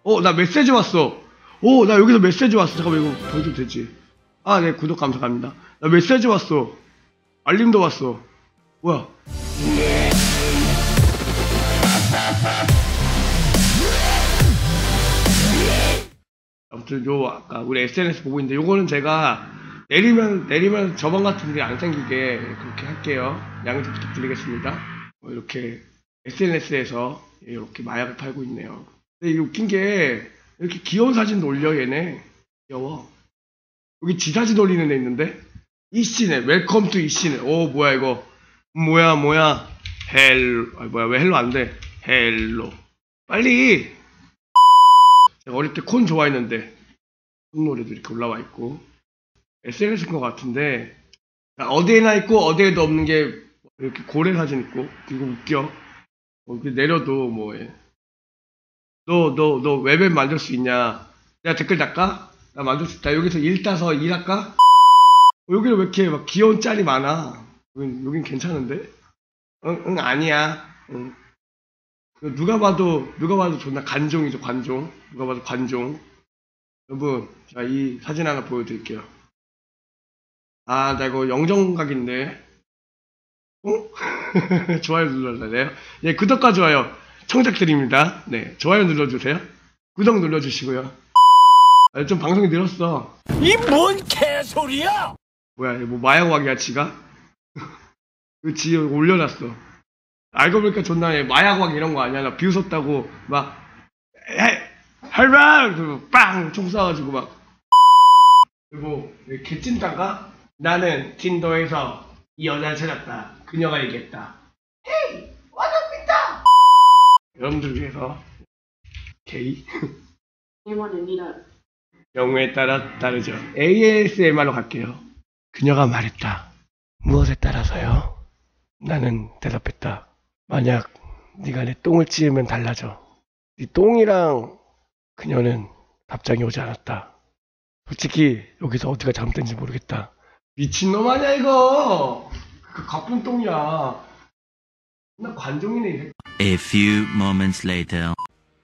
나 메시지 왔어. 나 여기서 메시지 왔어. 잠깐만, 이거 보여도 되지? 아, 네, 구독 감사합니다. 나 메시지 왔어. 알림도 왔어. 뭐야? 아무튼 아까 우리 SNS 보고 있는데, 요거는 제가 내리면 저번 같은 일이 안 생기게 그렇게 할게요. 양해 좀 부탁드리겠습니다. 이렇게 SNS에서 이렇게 마약을 팔고 있네요. 근데 이게 웃긴 게, 이렇게 귀여운 사진도 올려, 얘네. 귀여워. 여기 지 사진 올리는 애 있는데? 이씨네, 웰컴 투 이씨네. 뭐야, 이거. 뭐야. 헬로. 뭐야, 왜 헬로 안 돼? 헬로. 빨리! 제가 어릴 때 콘 좋아했는데, 콘 노래도 이렇게 올라와 있고. SNS인 것 같은데, 어디에나 있고, 어디에도 없는 게, 이렇게 고래 사진 있고, 이거 웃겨. 이렇게 내려도, 너 웹앱 만들 수 있냐? 내가 댓글 달까? 나 만들 수 있다. 여기서 일 따서 일할까? 여기는 왜 이렇게 막 귀여운 짤이 많아? 여긴 괜찮은데? 응, 아니야. 응. 누가 봐도 존나 관종이죠, 관종. 누가 봐도 관종. 여러분, 자, 이 사진 하나 보여드릴게요. 나 이거 영정각인데. 좋아요 눌러주세요. 예, 구독과 좋아요 청탁드립니다. 네, 좋아요 눌러주세요. 구독 눌러주시고요. 좀 방송이 늘었어. 이 뭔 개소리야? 뭐야, 뭐 마약왕이야 지가? 그 지 올려놨어. 알고 보니까 존나 마약왕 이런 거 아니야. 나 비웃었다고 막 할만 그리고 빵 총 쏴가지고 막. 그리고 개찐단가? 나는 틴더에서 이 여자를 찾았다. 그녀가 얘기했다. 헤이, 와답니다. 여러분들 위해서 게이. 경우에 따라 다르죠. ASMR로 갈게요. 그녀가 말했다. 무엇에 따라서요? 나는 대답했다. 만약 네가 내 똥을 찌으면 달라져. 네 똥이랑 그녀는 답장이 오지 않았다. 솔직히 여기서 어디가 잘못된지 모르겠다. 미친놈 아니야 이거. 그 가쁜 똥이야. 나 관종이네. A few moments later.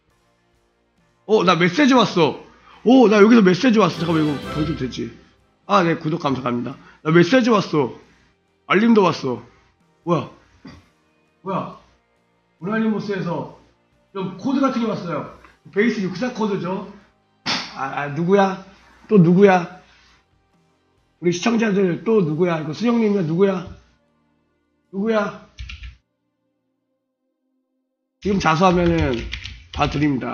나 메시지 왔어. 나 여기서 메시지 왔어. 잠깐만, 이거 보여도 되지? 아, 네, 구독 감사합니다. 나 메시지 왔어. 알림도 왔어. 뭐야? 오나니모스에서 좀 코드 같은 게 왔어요. 베이스 64 코드죠. 누구야? 또 누구야? 우리 시청자들 또 누구야? 이거 수영님이야? 누구야? 지금 자수하면은 다 드립니다.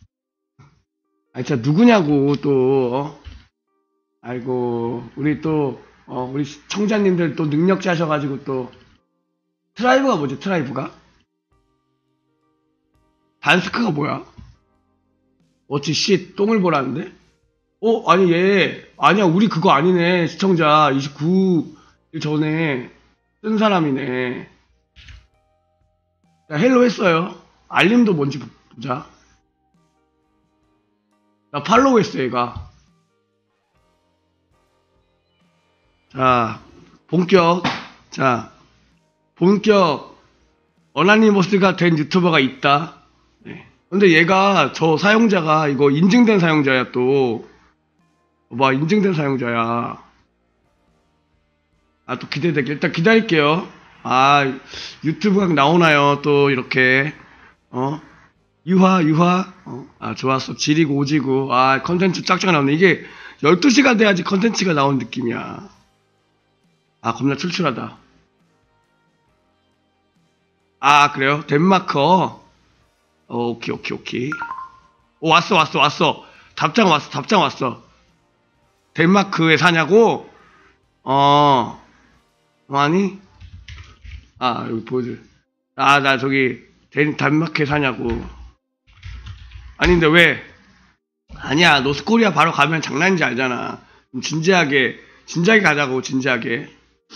진짜 누구냐고 또. 아이고, 우리 또 우리 시청자님들 또 능력자셔가지고 또. 트라이브가 뭐지? 트라이브가? 단스크가 뭐야? 어찌 씨 똥을 보라는데? 아니 아니야, 우리 그거 아니네. 시청자 29일 전에 쓴 사람이네. 자, 헬로 했어요. 알림도 뭔지 보자. 나 팔로우 했어, 얘가. 자, 본격 어나니머스가 된 유튜버가 있다. 네. 근데 얘가, 저 사용자가, 이거 인증된 사용자야, 또. 인증된 사용자야. 또 기대되게. 일단 기다릴게요. 유튜브가 나오나요? 또, 이렇게. 유화. 좋았어. 지리고 오지고. 컨텐츠 짝짝 나오네. 이게 12시가 돼야지 컨텐츠가 나온 느낌이야. 겁나 출출하다. 그래요? 덴마커. 오케이. 왔어. 답장 왔어. 덴마크에 사냐고? 아니? 여기 보여줄. 나 저기, 덴마크에 사냐고. 아닌데 왜? 아니야, 노스코리아 바로 가면 장난인지 알잖아. 진지하게 가자고, 진지하게.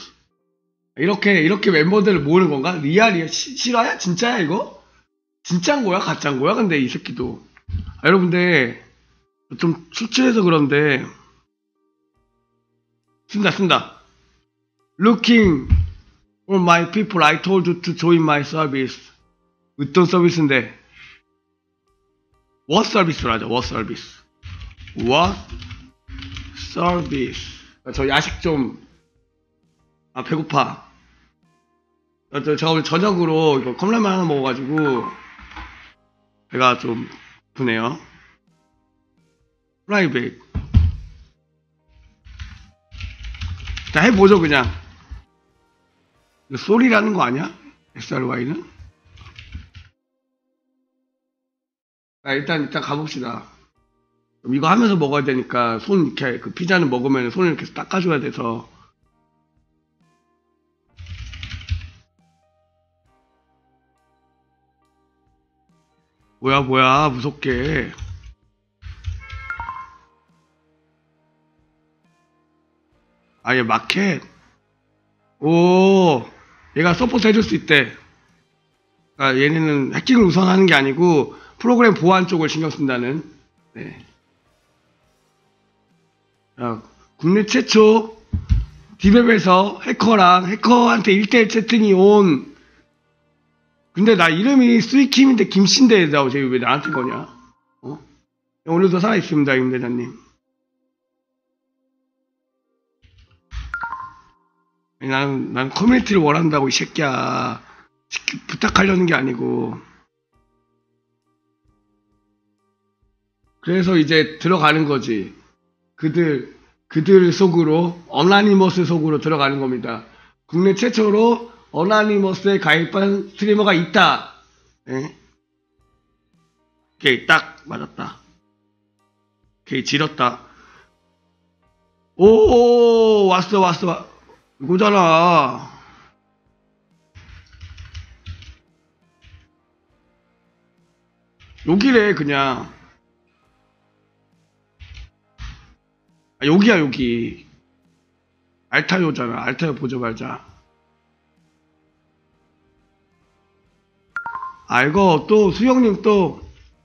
이렇게 멤버들을 모으는 건가? 리얼이야? 실화야? 진짜야, 이거? 진짜인 거야? 가짜인 거야? 근데 이 새끼도. 여러분들, 좀 수치해서 그런데, 쓴다. Looking for my people, I told you to join my service. 어떤 서비스인데? what 서비스로 하죠. what 서비스. what 서비스. 저 야식 좀, 배고파. 제가 오늘 저녁으로 이거 컵라면 하나 먹어가지고 배가 좀 부네요. 프라이빗. 자, 해보죠 그냥. 이거 소리라는 거 아니야? SRY는? 자, 일단 가봅시다. 그럼 이거 하면서 먹어야 되니까 손 이렇게 그 피자는 먹으면 손을 이렇게 닦아줘야 돼서. 뭐야 무섭게. 얘 마켓. 오, 얘가 서포트 해줄 수 있대. 얘네는 해킹을 우선하는 게 아니고 프로그램 보안 쪽을 신경 쓴다는. 네. 국내 최초 디웹에서 해커한테 1대1 채팅이 온. 근데 나 이름이 스위킴인데 김신데 왜 나한테 거냐? 오늘도 살아있습니다, 임 대장님. 난 커뮤니티를 원한다고, 이 새끼야. 부탁하려는 게 아니고. 그래서 이제 들어가는 거지. 그들 속으로, 어나니머스 속으로 들어가는 겁니다. 국내 최초로 어나니머스에 가입한 스트리머가 있다. 네. 오케이, 딱 맞았다. 오케이, 지렸다. 오, 왔어. 이거잖아. 여기래, 그냥. 여기야, 여기. 알타요잖아. 알타요 보자 말자. 이거 또 수영님 또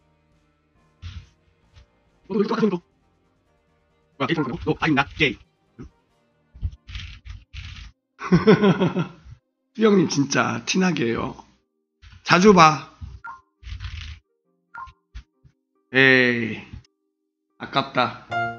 I'm not gay. 수영님 진짜 티나게 해요. 자주 봐. 에이, 아깝다.